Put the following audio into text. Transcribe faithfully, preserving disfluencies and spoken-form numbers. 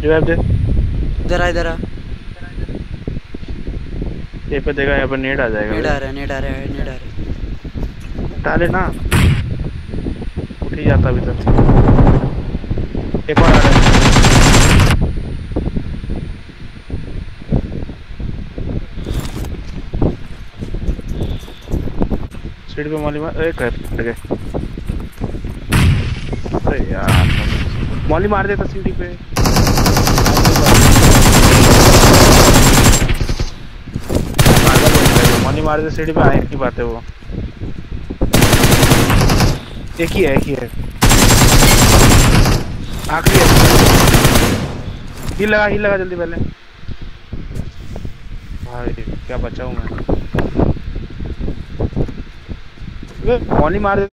Revive दे। इधर आ इधर आ। ये पे देखा, यहाँ पर नेट आ जाएगा। नेट आ रहा है नेट आ रहा है नेट आ रहा है। डाले ना, उठ ही जाता अभी तक। एक और आ रहा है। सीढ़ी पे मौली मार, एक गए। अरे यार मौली मार देता सीढ़ी पे। मौली मार दे सीढ़ी पे, आए की बात है वो। एक ही है, एक ही है, आखिरी है। हील लगा, हील लगा जल्दी पहले। भाई क्या बचा हूँ मैं। मौली मार दे।